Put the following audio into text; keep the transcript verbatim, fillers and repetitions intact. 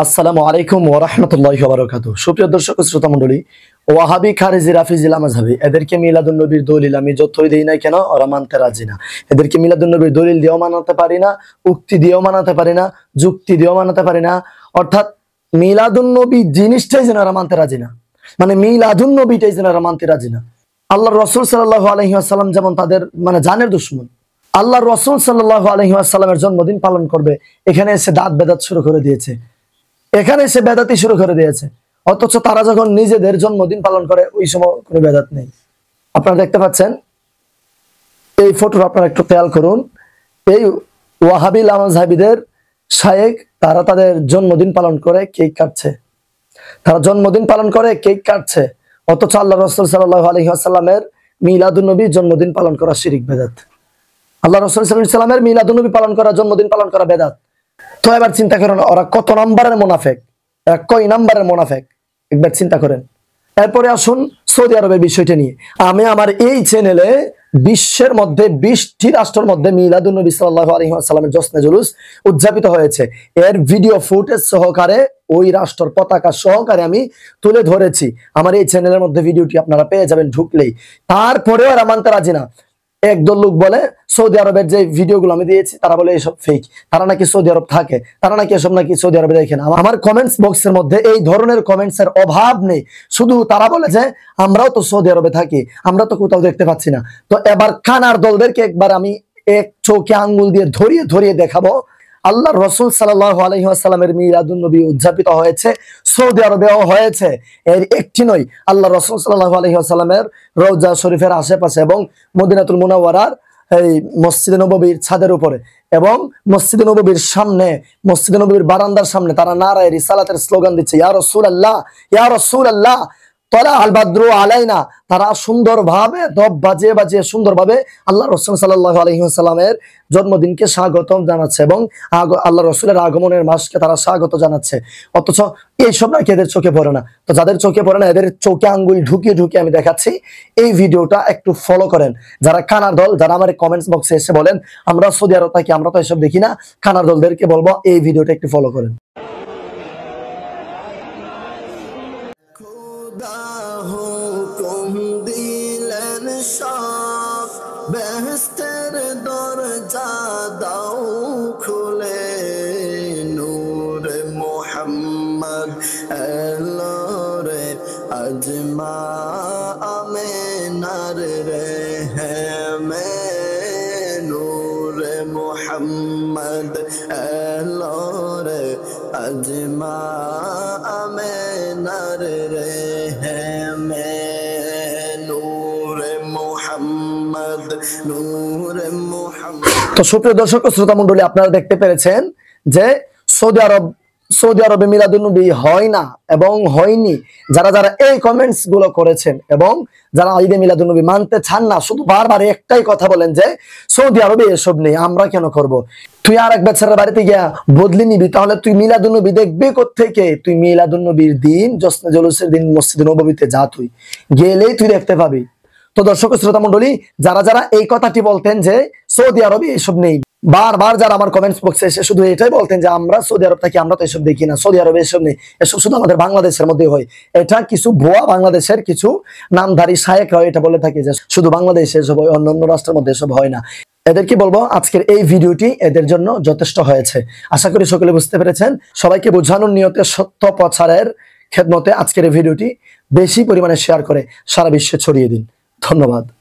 আসসালামু আলাইকুম ওয়া রাহমাতুল্লাহি ওয়া বারাকাতুহু। সুপ্রিয় দর্শক ও শ্রোতা মণ্ডলী, ওয়াহাবি খারিজি রাফিজিল মাযহাবী এদেরকে মিলাদুন নবীর দলিল আমি যতই দেই না কেন ওরা মানতে রাজি না। এদেরকে মিলাদুন নবীর দলিল দিয়েও মানাতে পারি না, উক্তি দিয়েও মানাতে পারি না, যুক্তি দিয়েও মানাতে পারি না। অর্থাৎ মিলাদুন নবী জিনিসটাই যেন ওরা মানতে রাজি না, মানে মিলাদুন নবীটাই যেন ওরা মানতে রাজি না। আল্লাহর রাসূল সাল্লাল্লাহু আলাইহি ওয়াসাল্লাম যেমন তাদের মানে জানের দুশমন, আল্লাহর রাসূল সাল্লাল্লাহু আলাইহি ওয়াসাল্লামের জন্মদিন পালন করবে, এখানে এসে দাঁত বেদাত শুরু করে দিয়েছে, এখানে এসে বেদাতি শুরু করে দিয়েছে। অথচ তারা যখন নিজেদের জন্মদিন পালন করে ওই সময় কোনো বেদাত নেই। আপনারা দেখতে পাচ্ছেন এই ফটো, আপনারা একটু খেয়াল করুন। এই ওয়াহাবি মাযহাবীদের শায়েখ তারা তাদের জন্মদিন পালন করে কেক কাটছে, তারা জন্মদিন পালন করে কেক কাটছে। অথচ আল্লাহ রাসূল সাল্লাল্লাহু আলাইহি ওয়াসাল্লামের মিলাদুন নবী জন্মদিন পালন করা শিরক বেদাত। আল্লাহ রাসূল সাল্লাল্লাহু আলাইহি ওয়াসাল্লামের মিলাদুন নবী পালন করা, জন্মদিন পালন করা বেদাত। তো এবার চিন্তা করেন ওরা কত নাম্বারের মুনাফিক, এরা কয় নাম্বারের মুনাফিক একবার চিন্তা করেন। এরপরে আসুন সৌদি আরবের বিষয়টা নিয়ে। আমি আমার এই চ্যানেলে বিশ্বের মধ্যে বিশটি রাষ্ট্রের মধ্যে মিলাদুন নবী সাল্লাল্লাহু আলাইহি ওয়াসাল্লামের জশ্নে জুলুস উদযাপিত হয়েছে, এর ভিডিও ফুটেজ সহকারে ওই রাষ্ট্রের পতাকা সহকারে আমি তুলে ধরেছি। আমার এই চ্যানেলের মধ্যে ভিডিওটি আপনারা পেয়ে যাবেন ঢুকলেই। তারপরেও এরা মানতে রাজি না। একদল লোক বলে সৌদি আরবের যে ভিডিওগুলো আমি দিয়েছি তারা বলে এসব ফেক, তারা নাকি সৌদি আরব থাকে, তারা নাকি এসব নাকি সৌদি আরবে দেখে না। আমার কমেন্টস বক্সের মধ্যে এই ধরনের কমেন্টস এর অভাব নেই, শুধু তারা বলে যে আমরাও তো সৌদি আরবে থাকি, আমরা তো কোথাও দেখতে পাচ্ছি না। তো এবার কানার দলদেরকে একবার আমি এক চোখে আঙ্গুল দিয়ে ধরিয়ে ধরিয়ে দেখাবো। আল্লাহর রাসূল সাল্লাল্লাহু আলাইহি ওয়াসাল্লামের মিলাদুন নবী উদযাপিত হয়েছে, সৌদি আরবেও হয়েছে। এর একটি নয়, আল্লাহর রাসূল সাল্লাল্লাহু আলাইহি ওয়াসাল্লামের রওজা শরীফের আশেপাশে এবং মদিনাতুল মুনাওয়ারার এই মসজিদে নববীর ছাদের উপরে এবং মসজিদে নববীর সামনে, মসজিদে নববীর বারান্দার সামনে তারা নারায়ে রিসালাতের স্লোগান দিচ্ছে, ইয়া রাসূলুল্লাহ ইয়া রাসূলুল্লাহ তলা আল বাদরু আলাইনা। তারা সুন্দরভাবে দব বাজিয়ে বাজিয়ে সুন্দরভাবে আল্লাহ রাসূল সাল্লাল্লাহু আলাইহি ওয়াসাল্লামের জন্মদিনকে স্বাগতম জানাচ্ছে এবং আল্লাহ রাসূলের আগমনের মাসকে তারা স্বাগত জানাচ্ছে। অথচ এইসব নাকি এদের চোখে পড়ে না। তো যাদের চোখে পড়ে না এদের চোখে আঙ্গুল ঢুকিয়ে ঢুকিয়ে আমি দেখাচ্ছি। এই ভিডিওটা একটু ফলো করেন। যারা কানার দল, যারা আমার কমেন্টস বক্সে এসে বলেন আমরা সৌদি আরব থাকি, আমরা তো এসব দেখি না, কানার দলদেরকে বলবো এই ভিডিওটা একটু ফলো করেন। বেহেশতের দরজা দাও খুলে, নূরে মুহাম্মদ এলো রে আজমা আমেনার রেহমে, নূরে মুহাম্মদ এলো রে আজমা আমেনার রেহমে, তো সুপ্রিয় দর্শক ও শ্রোতা মণ্ডলী, আপনারা দেখতে পেরেছেন যে সৌদি আরব সৌদি আরবে মিলাদুন নবী হয় না এবং হয়নি। যারা যারা এই কমেন্টস গুলো করেছেন এবং যারা ঈদে মিলাদুন নবী মানতে চান না, শুধু বারবার একটাই কথা বলেন যে সৌদি আরবে এসব নেই, আমরা কেন করব। তুই আর এক বেচারার বাড়িতে গিয়া বদলি নিবি, তাহলে তুই মিলাদুন নবী দেখবি কোত্থেকে? তুই মিলাদুন নবীর দিন, জশ্নে জুলুসের দিন মসজিদে নববীতে যা, তুই গেলেই তুই দেখতে পাবি। তো দর্শক শ্রোতা মণ্ডলী, যারা যারা এই কথাটি বলতেন যে সৌদি আরবে এসব নেই, বারবার যারা আমার কমেন্টস বক্সে এসে শুধু এটাই বলতেন যে আমরা সৌদি আরব থাকি, আমরা তো এসব দেখি না, সৌদি আরবে এসব নেই, এসব শুধু আমাদের বাংলাদেশের মধ্যে হয়। এটা কিছু ভুয়া বাংলাদেশের কিছু নামধারী শায়েখরা এটা বলে থাকে যে শুধু বাংলাদেশে এসব হয়, অন্য অন্য রাষ্ট্রের মধ্যে এসব হয় না। এদেরকে বলবো আজকের এই ভিডিওটি এদের জন্য যথেষ্ট হয়েছে। আশা করি সকলে বুঝতে পেরেছেন। সবাইকে বোঝানোর নিয়তে সত্য প্রচারের খেদমতে আজকের এই ভিডিওটি বেশি পরিমাণে শেয়ার করে সারা বিশ্বে ছড়িয়ে দিন। ধন্যবাদ।